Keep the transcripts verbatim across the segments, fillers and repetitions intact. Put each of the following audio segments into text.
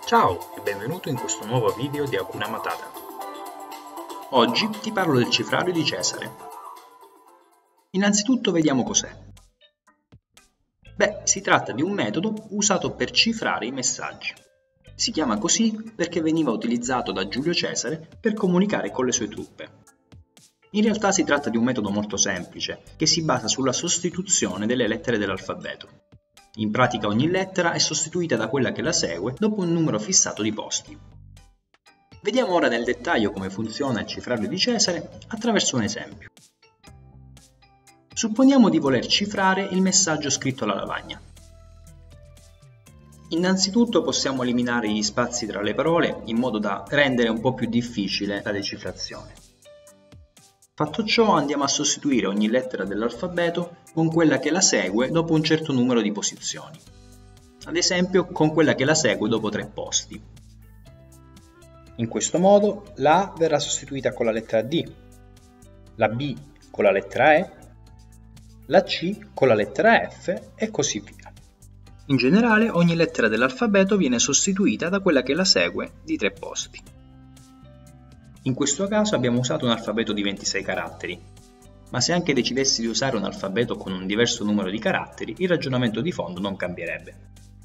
Ciao e benvenuto in questo nuovo video di Hakuna Matata. Oggi ti parlo del cifrario di Cesare. Innanzitutto vediamo cos'è. Beh, si tratta di un metodo usato per cifrare i messaggi. Si chiama così perché veniva utilizzato da Giulio Cesare per comunicare con le sue truppe. In realtà si tratta di un metodo molto semplice, che si basa sulla sostituzione delle lettere dell'alfabeto. In pratica ogni lettera è sostituita da quella che la segue dopo un numero fissato di posti. Vediamo ora nel dettaglio come funziona il cifrario di Cesare attraverso un esempio. Supponiamo di voler cifrare il messaggio scritto alla lavagna. Innanzitutto possiamo eliminare gli spazi tra le parole in modo da rendere un po' più difficile la decifrazione. Fatto ciò, andiamo a sostituire ogni lettera dell'alfabeto con quella che la segue dopo un certo numero di posizioni. Ad esempio, con quella che la segue dopo tre posti. In questo modo, la A verrà sostituita con la lettera D, la B con la lettera E, la C con la lettera F e così via. In generale, ogni lettera dell'alfabeto viene sostituita da quella che la segue di tre posti. In questo caso abbiamo usato un alfabeto di ventisei caratteri, ma se anche decidessi di usare un alfabeto con un diverso numero di caratteri, il ragionamento di fondo non cambierebbe.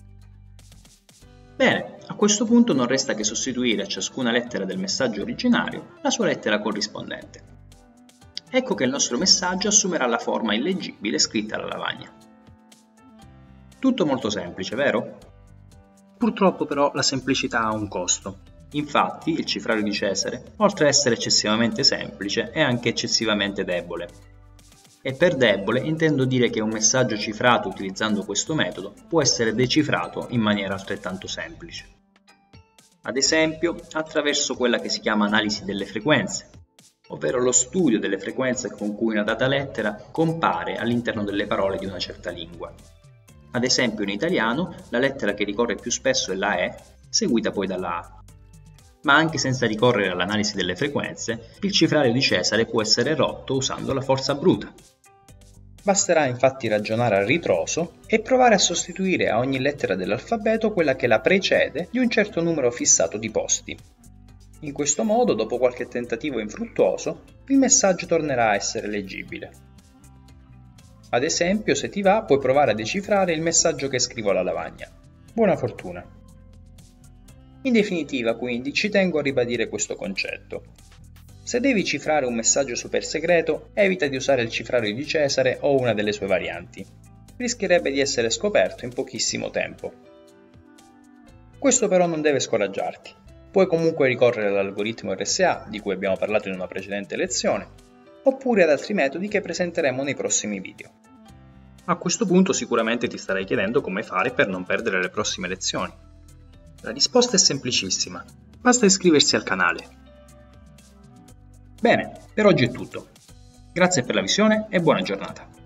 Bene, a questo punto non resta che sostituire a ciascuna lettera del messaggio originario la sua lettera corrispondente. Ecco che il nostro messaggio assumerà la forma illeggibile scritta alla lavagna. Tutto molto semplice, vero? Purtroppo però la semplicità ha un costo. Infatti, il cifrario di Cesare, oltre ad essere eccessivamente semplice, è anche eccessivamente debole. E per debole intendo dire che un messaggio cifrato utilizzando questo metodo può essere decifrato in maniera altrettanto semplice. Ad esempio, attraverso quella che si chiama analisi delle frequenze, ovvero lo studio delle frequenze con cui una data lettera compare all'interno delle parole di una certa lingua. Ad esempio, in italiano, la lettera che ricorre più spesso è la E, seguita poi dalla A. Ma anche senza ricorrere all'analisi delle frequenze, il cifrario di Cesare può essere rotto usando la forza bruta. Basterà infatti ragionare a ritroso e provare a sostituire a ogni lettera dell'alfabeto quella che la precede di un certo numero fissato di posti. In questo modo, dopo qualche tentativo infruttuoso, il messaggio tornerà a essere leggibile. Ad esempio, se ti va, puoi provare a decifrare il messaggio che scrivo alla lavagna. Buona fortuna! In definitiva, quindi, ci tengo a ribadire questo concetto. Se devi cifrare un messaggio super segreto, evita di usare il cifrario di Cesare o una delle sue varianti. Rischierebbe di essere scoperto in pochissimo tempo. Questo però non deve scoraggiarti. Puoi comunque ricorrere all'algoritmo R S A, di cui abbiamo parlato in una precedente lezione, oppure ad altri metodi che presenteremo nei prossimi video. A questo punto sicuramente ti starai chiedendo come fare per non perdere le prossime lezioni. La risposta è semplicissima, basta iscriversi al canale. Bene, per oggi è tutto. Grazie per la visione e buona giornata.